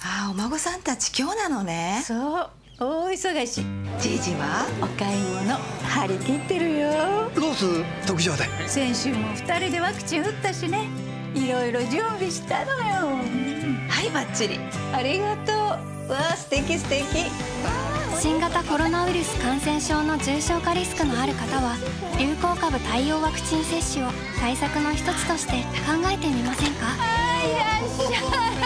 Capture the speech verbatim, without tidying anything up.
ああ、お孫さんたち今日なのね。 そう、大忙し。 じいじはお買い物張り切ってるよ。 ロース特上で。 先週もふたりでワクチン打ったしね。いろいろ準備したのよ。 はい、バッチリ。 ありがとう。わあ、素敵素敵。 新型コロナウイルス感染症の重症化リスクのある方は流行株対応ワクチン接種を対策の一つとして考えてみませんか？ あ、いらっしゃい。